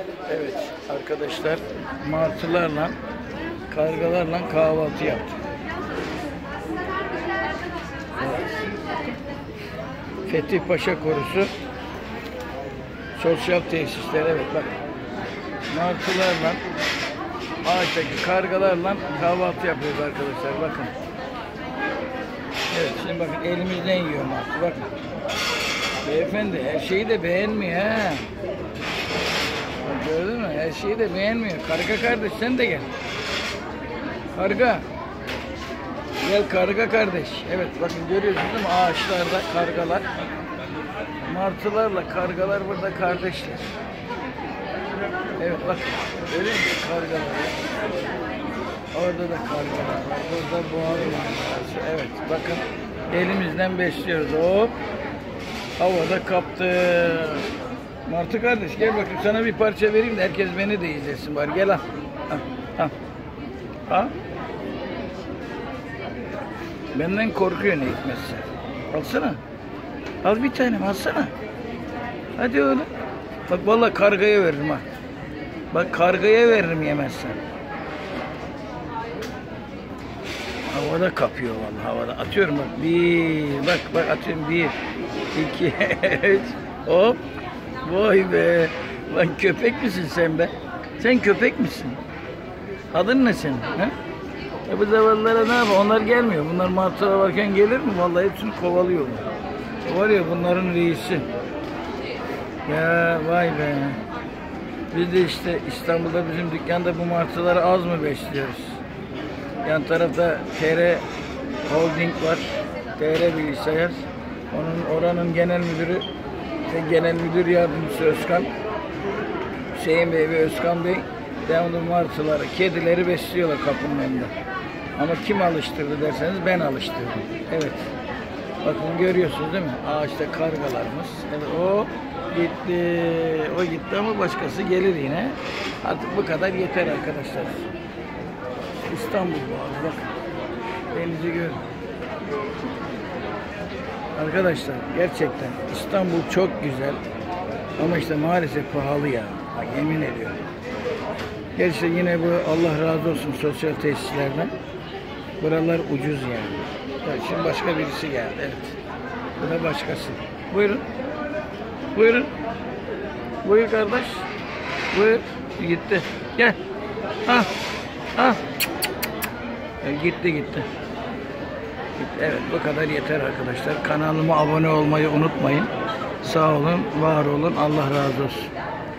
Evet arkadaşlar, martılarla, kargalarla kahvaltı yaptık. Evet. Fethi Paşa Korusu Sosyal Tesisler. Evet bak, martılarla, ağaçtaki kargalarla kahvaltı yapıyoruz arkadaşlar. Bakın. Evet şimdi bakın, elimizden yiyor martı. Bakın. Beyefendi her şeyi de beğenmiyor ha. Bak, gördün mü? Her şeyi de beğenmiyor. Karga kardeş sen de gel. Karga. Gel karga kardeş. Evet bakın, görüyorsunuz değil mi? Ağaçlarda kargalar. Martılarla kargalar burada kardeşler. Evet bak, görüyor musun kargalar? Orada da kargalar var. Burada boğalı manzarası. Evet bakın, elimizden besliyoruz. Hop. Havada kaptı. Martı kardeş gel bakayım, sana bir parça vereyim de herkes beni de izlesin bari. Gel al. Al. Al. Al. Benden korkuyor ne hikmetse. Alsana. Al bir tanem, alsana. Hadi oğlum. Bak vallahi kargaya veririm ha. Bak kargaya veririm yemezsen. Havada kapıyor vallahi, havada. Atıyorum bak. Bak atıyorum. 1, 2, 3. Hop. Vay be. Lan köpek misin sen be? Sen köpek misin? Adın ne senin? He? Bu zavallılara ne yapalım? Onlar gelmiyor. Bunlar martılar varken gelir mi? Vallahi hepsini kovalıyor. Var ya bunların reisi. Ya vay be. Biz de işte İstanbul'da bizim dükkanda bu martıları az mı besliyoruz? Yan tarafta TR Holding var. TR Bilgisayar. Oranın genel müdürü ve genel müdür yardımcısı Özkan. Hüseyin Bey ve Özkan Bey devamlı martıları, kedileri besliyorlar kapının önünde. Ama kim alıştırdı derseniz ben alıştırdım. Evet. Bakın görüyorsunuz değil mi? Ağaçta kargalarımız. Evet, o gitti. O gitti ama başkası gelir yine. Artık bu kadar yeter arkadaşlar. İstanbul Boğazı bak. Denizi görün. Arkadaşlar gerçekten İstanbul çok güzel. Ama işte maalesef pahalı ya. Bak, yemin ediyorum. Gerçi yine bu, Allah razı olsun sosyal tesislerden. Buralar ucuz yani. Evet, şimdi başka birisi geldi. Evet. Bu da başkası. Buyurun. Buyurun. Buyur kardeş. Buyur. Gitti. Gel. Ha. Ha. Gitti. Evet, bu kadar yeter arkadaşlar. Kanalıma abone olmayı unutmayın. Sağ olun, var olun. Allah razı olsun.